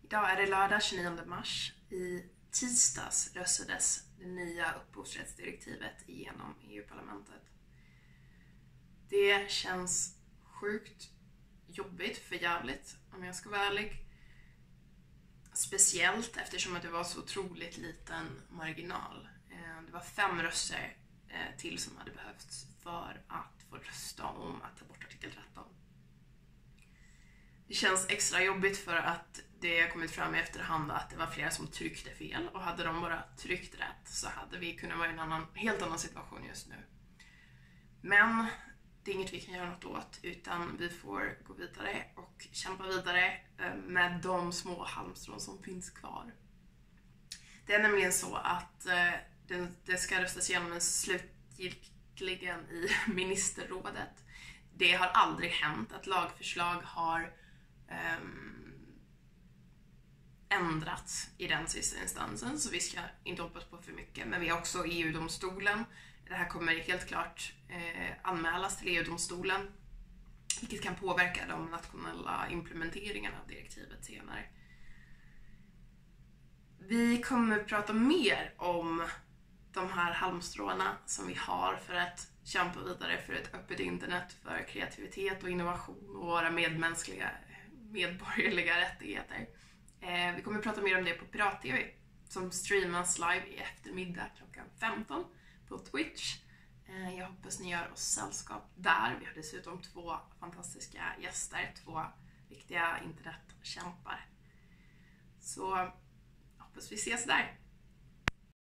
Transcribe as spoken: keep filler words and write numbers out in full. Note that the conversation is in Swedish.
Idag är det lördag tjugonionde mars. I tisdags röstades det nya upphovsrättsdirektivet igenom E U-parlamentet. Det känns sjukt jobbigt, för jävligt om jag ska vara ärlig. Speciellt eftersom att det var så otroligt liten marginal. Det var fem röster till som hade behövts för att få rösta om att ta bort artikel tretton. Det känns extra jobbigt för att det har kommit fram i efterhand att det var flera som tryckte fel, och hade de bara tryckt rätt så hade vi kunnat vara i en annan, helt annan situation just nu. Men det är inget vi kan göra något åt, utan vi får gå vidare och kämpa vidare med de små halmstrån som finns kvar. Det är nämligen så att det ska röstas igenom en slutgiltigen i ministerrådet. Det har aldrig hänt att lagförslag har um, ändrats i den sista instansen, så vi ska inte hoppas på för mycket. Men vi har också E U-domstolen. Det här kommer helt klart eh, anmälas till E U-domstolen, vilket kan påverka de nationella implementeringarna av direktivet senare. Vi kommer prata mer om de här halmstråna som vi har för att kämpa vidare för ett öppet internet, för kreativitet och innovation och våra medmänskliga, medborgerliga rättigheter. Eh, vi kommer prata mer om det på Pirat-T V som streamas live i eftermiddag klockan femton på Twitch. Eh, jag hoppas ni gör oss sällskap där. Vi har dessutom två fantastiska gäster, två viktiga internetkämpar. Så hoppas vi ses där.